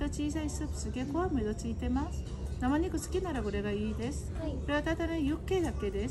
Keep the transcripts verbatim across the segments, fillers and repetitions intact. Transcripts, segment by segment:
小さいスープすげえご飯もついてます。生肉好きならこれがいいです。 はい、 これはただのユッケだけです。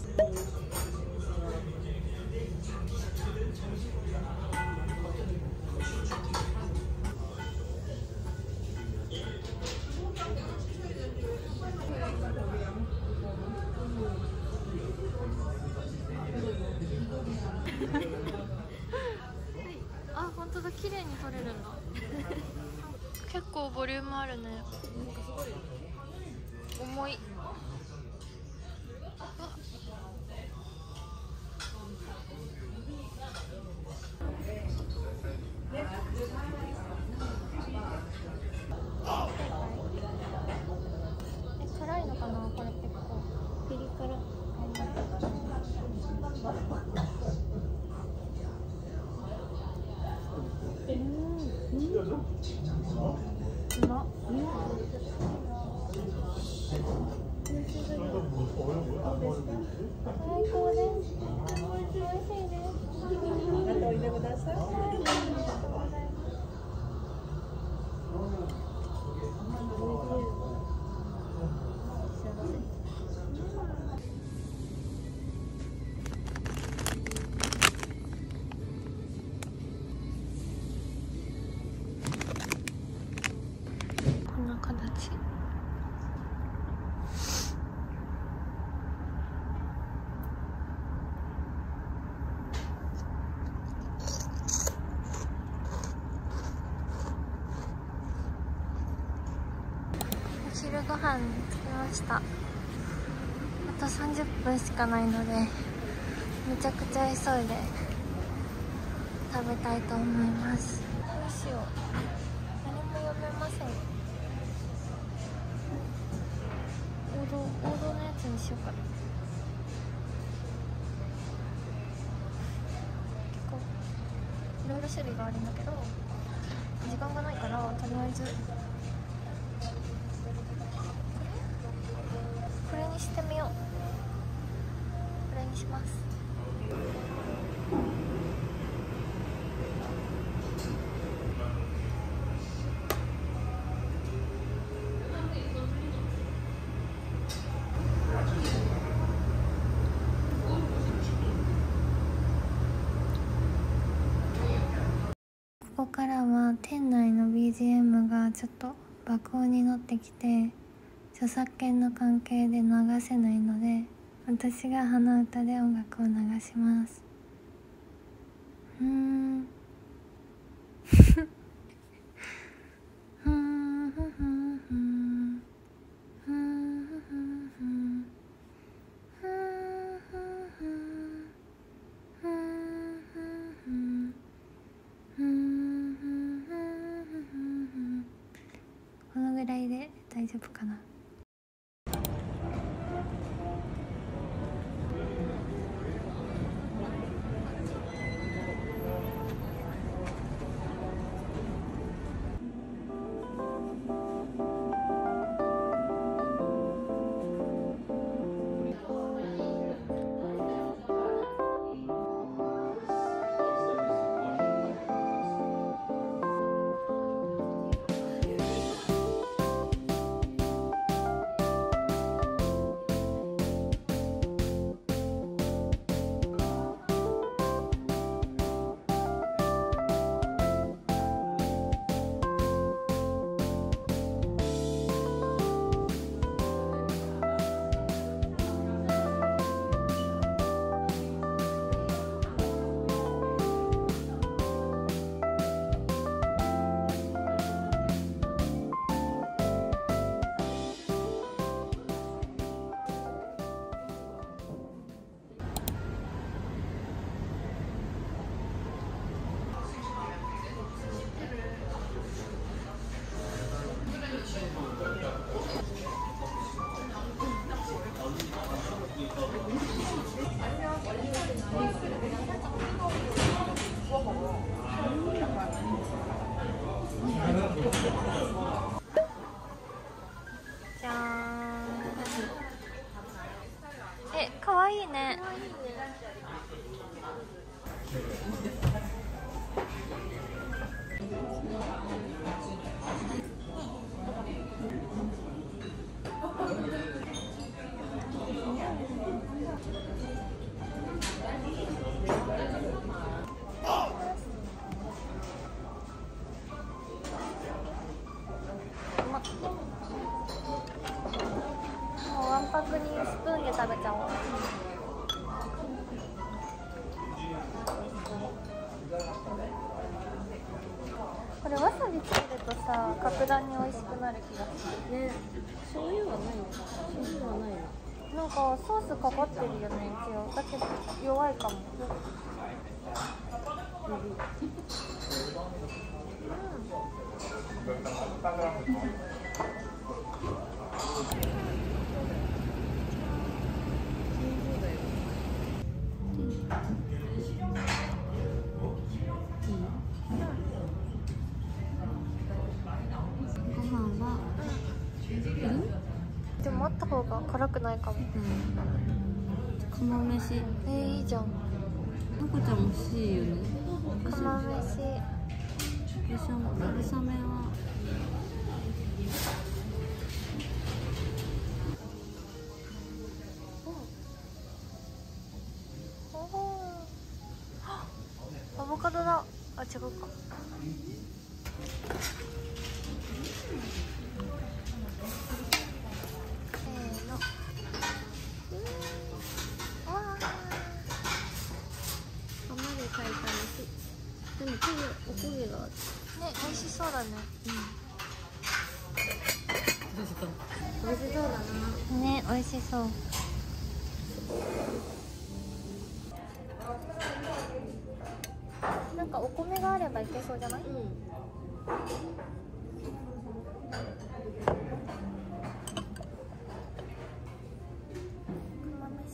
あ、本当だ、綺麗に撮れるんだ。結構ボリュームあるね。なんかすごい重い。え、辛いのかな、これ結構。ピリ辛。うん、うん。うまっ。最高です。美味しいです。 またおいでください。 こんな形。お昼ご飯着きました。あとさんじゅっぷんしかないので、めちゃくちゃ急いで食べたいと思います。どうしよう、何も読めません。王道王道のやつにしようかな。結構いろいろ種類があるんだけど、時間がないからとりあえずこれにしてみよう。これにします。ここからは店内の ビージーエム がちょっと爆音になってきて、著作権の関係で流せないので、私が鼻歌で音楽を流します。うーんふんふんふんふんふんふんふんふんこのぐらいで大丈夫かな。じゃーん。え、かわいいね。 にスプーンで食べちゃおう。これわさびつけるとさ、格段に美味しくなる気がするね。 醤油はないの？醤油はないの？ なんかソースかかってるよね、一応。だけど弱いかも。うん、 ご飯は、 でもあった方が辛くないかも。 うん、釜飯。 えー、いいじゃん。 まこちゃんも欲しいよね。 釜飯。 私は春雨は。 アボカドだ。あ、違うか。せーの。わあ。 釜で炊いた飯。でも、これおこげがある。 ね、美味しそうだね。 美味しそうだな。 ね、美味しそう。なんかお米があればいけそうじゃない？うん。釜飯。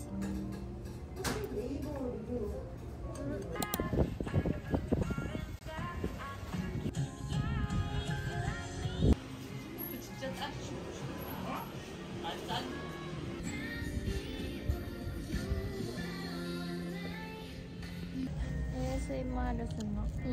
エーエスエムアール すんの。 うん。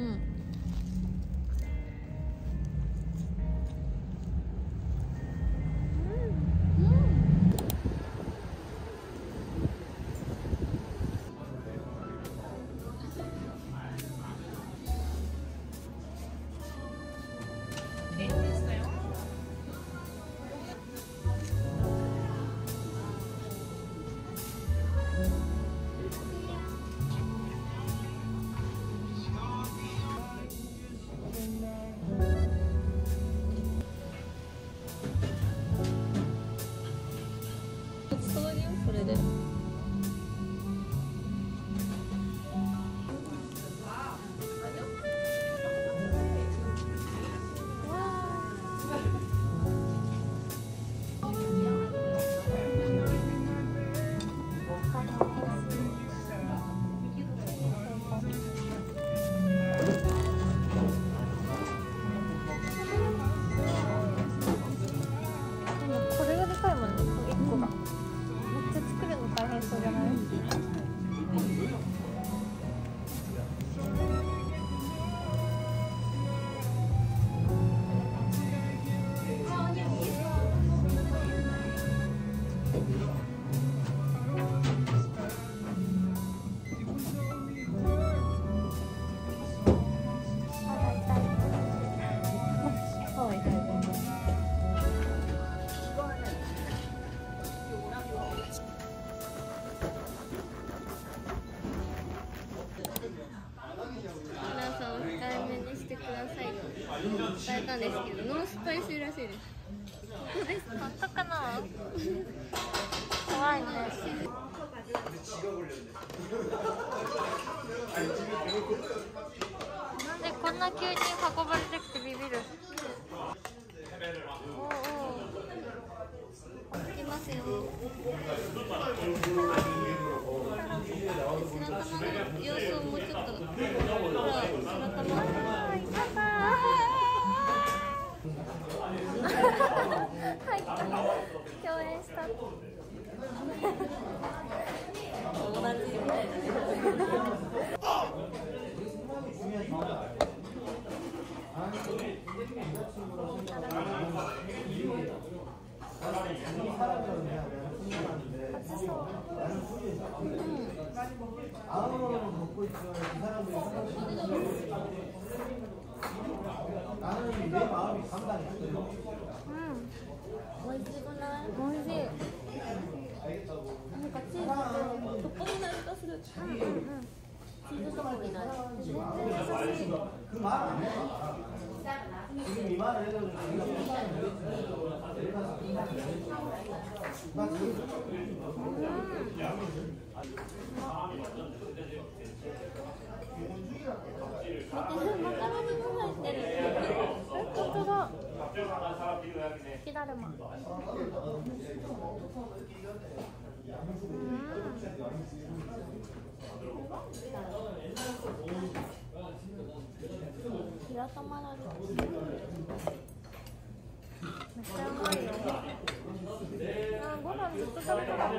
それで。 これがでかいもんね、いっこが。めっちゃ作るの大変そうじゃない？ 皆さんお控えめにしてくださいと伝えたんですけど、ノンスパイシーらしいです。 本当かな？怖いね。なんでこんな急に運ばれてきてビビる。おうおう。 いきますよ。白玉の様子をもうちょっと。ほら、白玉。 あー、いたかー。はい、共演した。 友達みたいな。 うん、 美味しくない？ 美味しい。 うんうんうんチーズトップになる。全然優しい。マカロニも入ってる。え、本当だ。雪だるま。気が止まらず。めっちゃうまいよ。あ、ご飯ずっと食べたかった。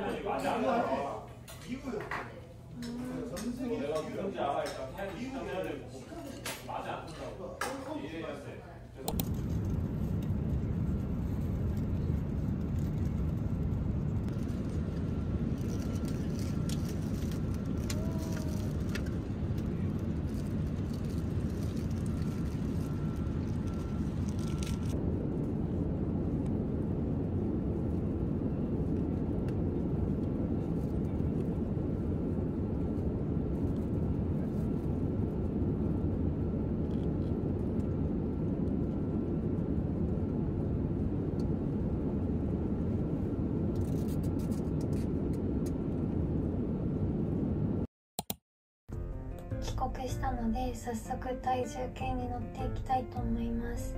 帰国したので早速体重計に乗っていきたいと思います。